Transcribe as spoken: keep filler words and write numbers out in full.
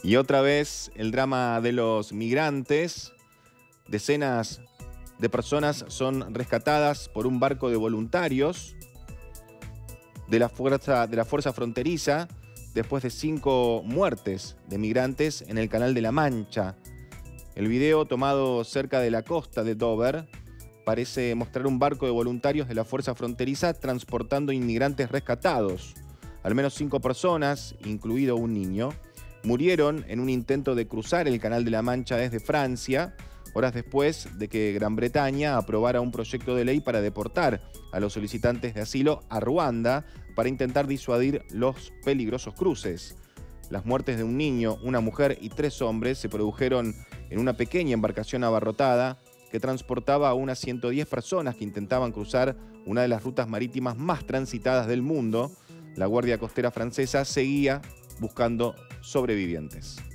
Y otra vez el drama de los migrantes. Decenas de personas son rescatadas por un barco de voluntarios de la fuerza, de la fuerza fronteriza después de cinco muertes de migrantes en el Canal de la Mancha. El video, tomado cerca de la costa de Dover, parece mostrar un barco de voluntarios de la fuerza fronteriza transportando inmigrantes rescatados. Al menos cinco personas, incluido un niño, murieron en un intento de cruzar el Canal de la Mancha desde Francia, horas después de que Gran Bretaña aprobara un proyecto de ley para deportar a los solicitantes de asilo a Ruanda para intentar disuadir los peligrosos cruces. Las muertes de un niño, una mujer y tres hombres se produjeron en una pequeña embarcación abarrotada que transportaba a unas ciento diez personas que intentaban cruzar una de las rutas marítimas más transitadas del mundo. La Guardia Costera francesa seguía buscando sobrevivientes.